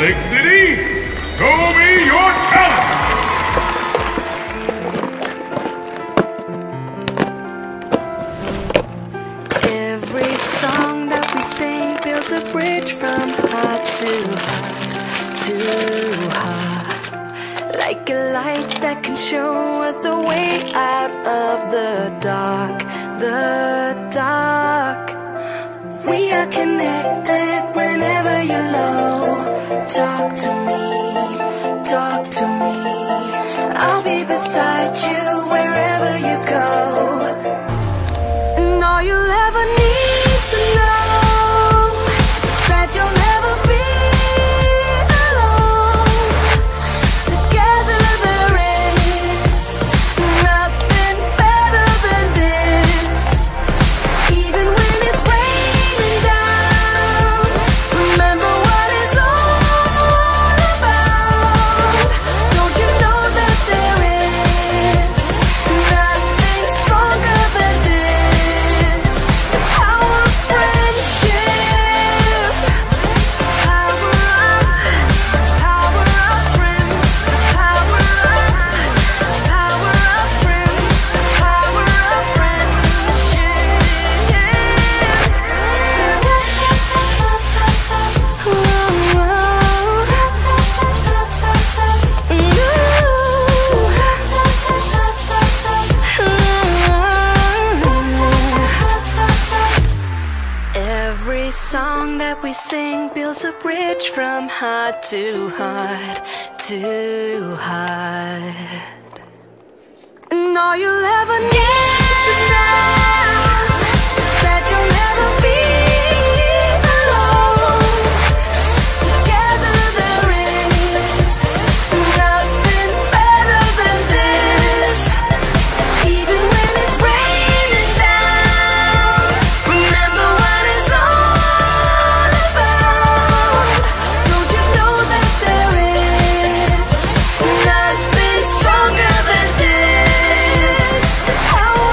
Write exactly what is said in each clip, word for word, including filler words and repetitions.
Lake City, show me your talent! Every song that we sing builds a bridge from heart to heart to heart, like a light that can show us the way out of the dark, the dark. We are connected whenever you're low. Talk to me, talk to me. I'll be beside you wherever you go. And all you'll ever need to know is that you'll never be alone. Together there is nothing better than this. Even when it's raining down, remember what it's all about. Don't you know that there is nothing stronger than this? The power of friendship. Power of, power of friends. Power of, power of friends. Power of Every song that we sing builds a bridge from heart to heart to heart. And all you'll ever need to know is that you'll never be alone. Together there is nothing better than this. Even when it's raining down, remember what it's all about. Don't you know that there is nothing stronger than this? The power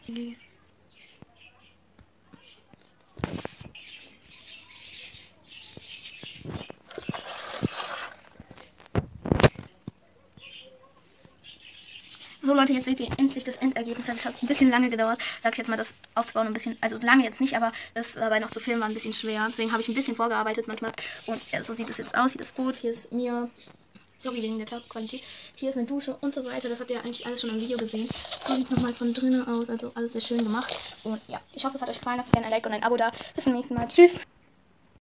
So Leute, jetzt seht ihr endlich das Endergebnis. Es hat ein bisschen lange gedauert, sag ich jetzt mal, das aufzubauen ein bisschen, also lange jetzt nicht, aber das dabei noch zu filmen war ein bisschen schwer. Deswegen habe ich ein bisschen vorgearbeitet manchmal. Und ja, so sieht es jetzt aus. Hier das Boot, hier ist mir, sorry wegen der Tab-Qualität, hier ist eine Dusche und so weiter. Das habt ihr eigentlich alles schon im Video gesehen. So sieht es nochmal von drinnen aus, also alles sehr schön gemacht. Und ja, ich hoffe, es hat euch gefallen. Lasst gerne ein Like und ein Abo da. Bis zum nächsten Mal. Tschüss.